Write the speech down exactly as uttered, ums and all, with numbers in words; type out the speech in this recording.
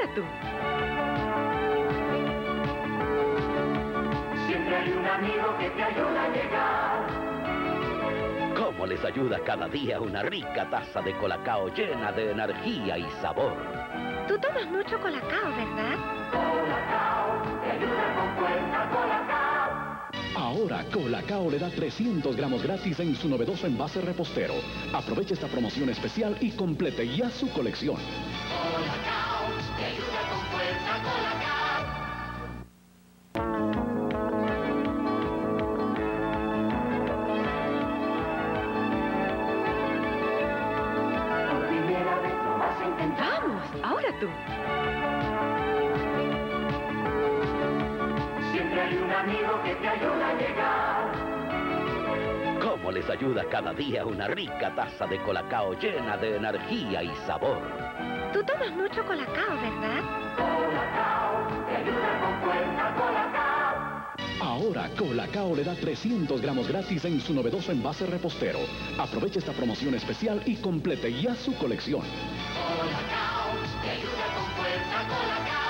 tú. Siempre hay un amigo que te ayuda a llegar. ¿Cómo les ayuda cada día una rica taza de Colacao llena de energía y sabor? Tú tomas mucho Colacao, ¿verdad? Colacao, te ayuda con fuerza, Colacao. Ahora Colacao le da trescientos gramos gratis en su novedoso envase repostero. Aproveche esta promoción especial y complete ya su colección. Colacao, te ayuda con fuerza, Colacao. Por primera vez lo vas a intentar. Vamos, ahora tú. Siempre hay un amigo que te ayuda a llegar. ¿Cómo les ayuda cada día una rica taza de Colacao llena de energía y sabor? Tú tomas mucho Colacao, ¿verdad? Colacao, te ayuda con fuerza, Colacao. Ahora Colacao le da trescientos gramos gratis en su novedoso envase repostero. Aproveche esta promoción especial y complete ya su colección. Colacao, te ayuda con fuerza, Colacao.